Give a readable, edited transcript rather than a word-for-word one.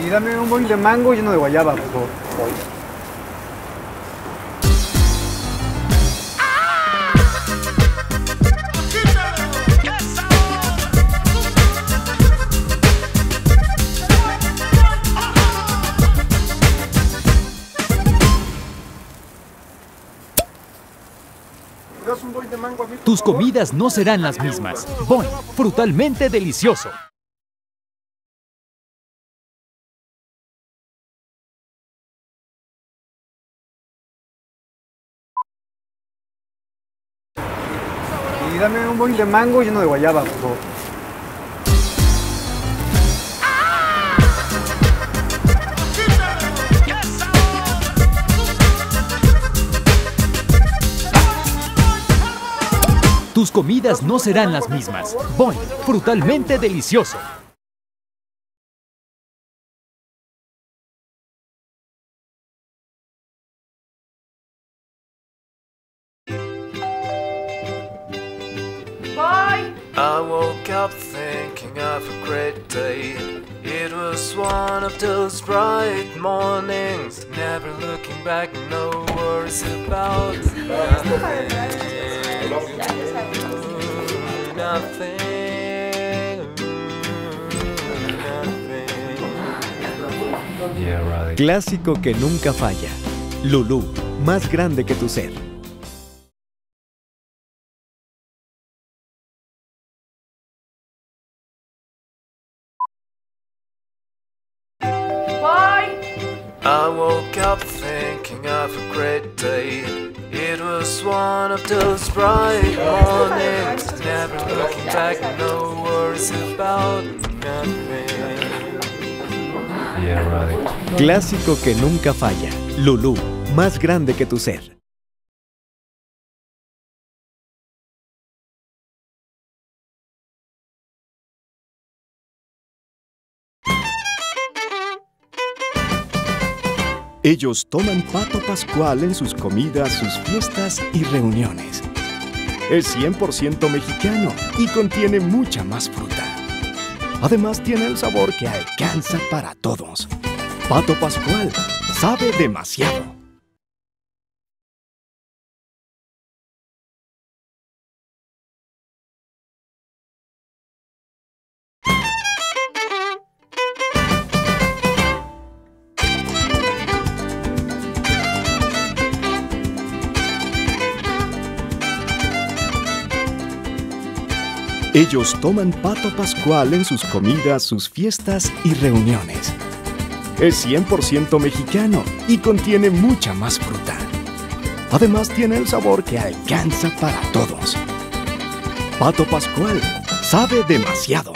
Y dame un boing de mango lleno de guayaba, por favor. Tus comidas no serán las mismas. Boing, frutalmente delicioso. Y dame un boing de mango lleno de guayaba, por favor. Tus comidas no serán las mismas. Boing, frutalmente delicioso. I woke up thinking of a great day. It was one of those bright mornings, never looking back, no worries about nothing. Clásico que nunca falla. Lulú, más grande que tu ser. I woke up thinking of a great day. It was one of those bright mornings, never looking back, no worries about nothing. Clásico que nunca falla. Lulú, más grande que tu ser. Ellos toman pato pascual en sus comidas, sus fiestas y reuniones. Es 100% mexicano y contiene mucha más fruta. Además tiene el sabor que alcanza para todos. Pato pascual sabe demasiado. Ellos toman pato pascual en sus comidas, sus fiestas y reuniones. Es 100% mexicano y contiene mucha más fruta. Además tiene el sabor que alcanza para todos. Pato pascual sabe demasiado.